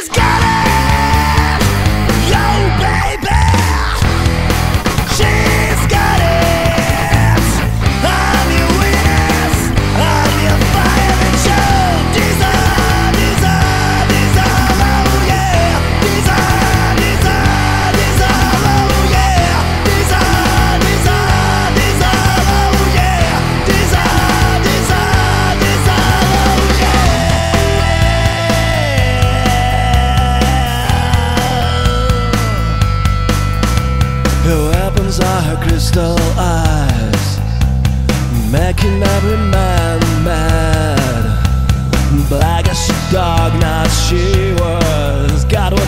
got it, yo baby. She's got it. I'm your witness, I'm your fire and show. Diesel, oh yeah. Diesel, oh yeah. Diesel, oh yeah. Diesel, her weapons are her crystal eyes, making every man mad. Black as a dog, not she was. God